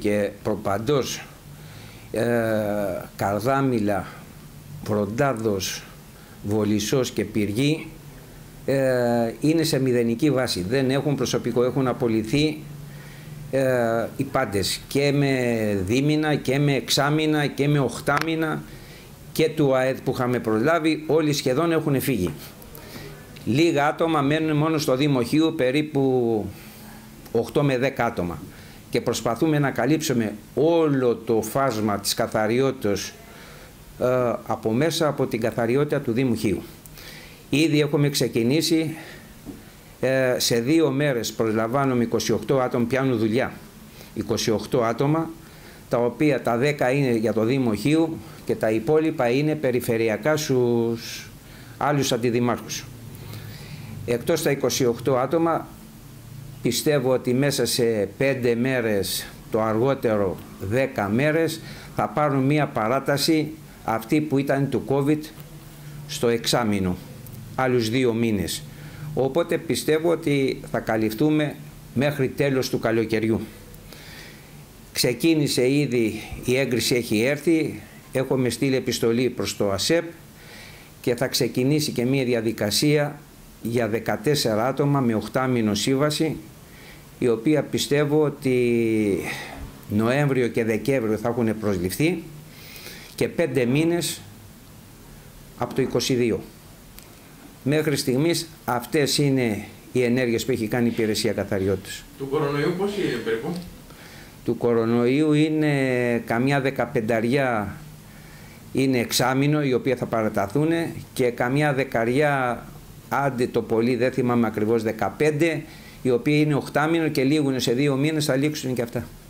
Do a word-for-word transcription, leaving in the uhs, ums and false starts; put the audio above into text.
και προπαντός ε, Καρδάμηλα, Βροντάδος, Βολισσός και Πυργή ε, είναι σε μηδενική βάση. Δεν έχουν προσωπικό, έχουν απολυθεί ε, οι πάντες, και με δίμηνα και με εξάμηνα και με οχτάμηνα, και του ΑΕΔ που είχαμε προλάβει, όλοι σχεδόν έχουν φύγει. Λίγα άτομα μένουν μόνο στο Δήμο Χίου, περίπου οκτώ με δέκα άτομα, και προσπαθούμε να καλύψουμε όλο το φάσμα της καθαριότητας ε, από μέσα από την καθαριότητα του Δήμου Χίου. Ήδη έχουμε ξεκινήσει, ε, σε δύο μέρες προσλαμβάνουμε είκοσι οκτώ άτομα, πιάνουν δουλειά είκοσι οκτώ άτομα, τα οποία τα δέκα είναι για το Δήμο Χίου και τα υπόλοιπα είναι περιφερειακά στους άλλους αντιδημάρχους. Εκτός τα είκοσι οκτώ άτομα, πιστεύω ότι μέσα σε πέντε μέρες, το αργότερο δέκα μέρες, θα πάρουν μία παράταση, αυτή που ήταν του COVID, στο εξάμηνο, άλλους δύο μήνες. Οπότε πιστεύω ότι θα καλυφθούμε μέχρι τέλος του καλοκαιριού. Ξεκίνησε ήδη, η έγκριση έχει έρθει, έχουμε στείλει επιστολή προς το ΑΣΕΠ και θα ξεκινήσει και μία διαδικασία για δεκατέσσερα άτομα με οχτάμηνο σύμβαση, η οποία πιστεύω ότι Νοέμβριο και Δεκέμβριο θα έχουν προσληφθεί, και πέντε μήνες από το είκοσι δύο. Μέχρι στιγμής αυτές είναι οι ενέργειες που έχει κάνει η υπηρεσία καθαριότητας. Του κορονοϊού πόσοι είναι περίπου? Του κορονοϊού είναι καμιά δεκαπενταριά είναι εξάμηνο, οι οποίοι θα παραταθούν, και καμιά δεκαριά, άντε το πολύ, δεν θυμάμαι ακριβώς, δεκαπέντε, οι οποίοι είναι οχτάμηνο και λήγουν σε δύο μήνες, θα λήξουν και αυτά.